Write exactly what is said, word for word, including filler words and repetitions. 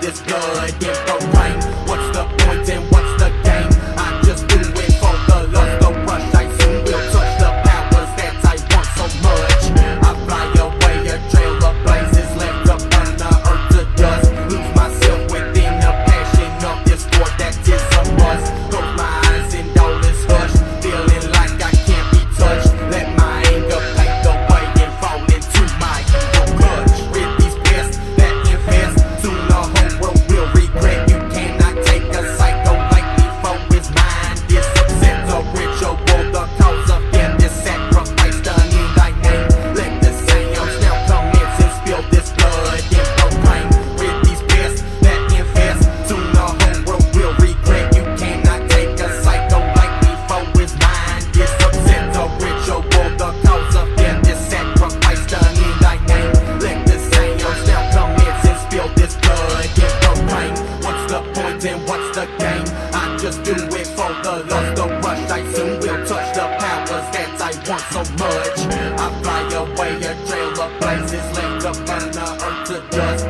this blood and proclaim. What's the point and what's the game? I just do it for the lust, the rush. I soon will touch the powers that I want so much. I fly away, a trail of blazes left up on the earth to dust. Lose myself within the passion of this sport that is a must. Close my eyes and all is hushed, feeling like I can't be touched. Let my anger paint the way and fall into my evil clutch. Rid these pests that infest, soon the whole world will regret. You cannot take a psycho like me for his mind. This upset the ritual, the cause of him, this sacrifice done in thy name. Let the sounds now commence and spill this blood and proclaim. Rid these pests that infest, soon the whole world will regret. You cannot take a psycho like me for his mind. This upset the ritual, the cause of him, this sacrifice done in thy name. Let the sounds now commence and spill this blood and proclaim. What's the point and what's the game? I just do it for the lust, the rush. I soon will touch the powers that I want so much. I fly away, a trail of blazes left to burn the earth to dust.